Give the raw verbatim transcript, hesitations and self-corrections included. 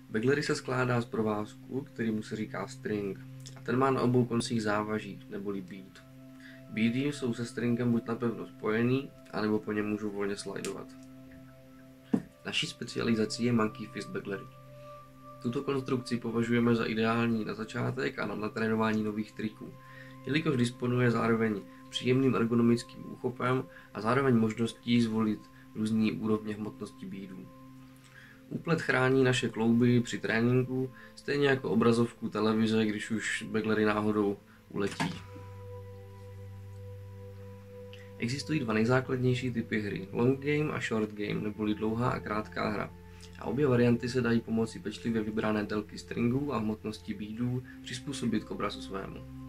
Beglery se skládá z provázku, kterýmu se říká string, a ten má na obou koncích závaží, neboli bead. Beady jsou se stringem buď napevno spojený, anebo po něm můžou volně slidovat. Naší specializací je Monkey Fist Beglery. Tuto konstrukci považujeme za ideální na začátek a na natrénování nových triků, jelikož disponuje zároveň příjemným ergonomickým úchopem a zároveň možností zvolit různé úrovně hmotnosti beadů. Úplet chrání naše klouby při tréninku, stejně jako obrazovku televize, když už beglery náhodou uletí. Existují dva nejzákladnější typy hry, long game a short game, neboli dlouhá a krátká hra. A obě varianty se dají pomocí pečlivě vybrané délky stringů a hmotnosti beadů přizpůsobit k obrazu svému.